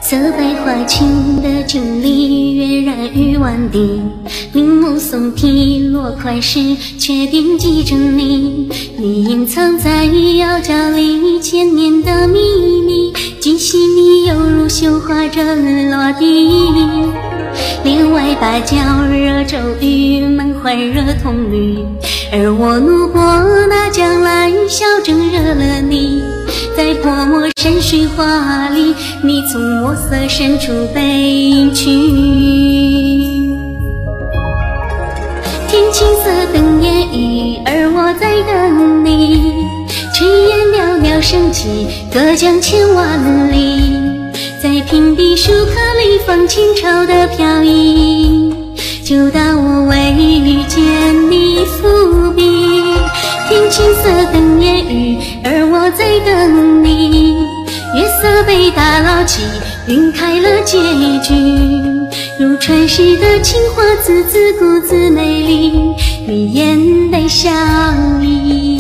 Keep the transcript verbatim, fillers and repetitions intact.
色白花裙的酒里，跃然于万地。铃木松提落款时，却惦记着你。你隐藏在腰角里千年的秘密，既细腻犹如绣花针落地。帘外芭蕉惹骤雨，满怀热铜绿。而我路过那江来，笑正惹了你。在泼墨山水画里，你从墨色深处悲去。天青色等烟雨，而我在等你。炊烟袅袅升起，隔江千万里。在平地树棵里放清潮的飘逸，就当我为遇见你伏笔。天青色等烟雨，而我在等你。月色被打捞起，晕开了结局。如传世的情话，字字故字美丽，语言带笑意。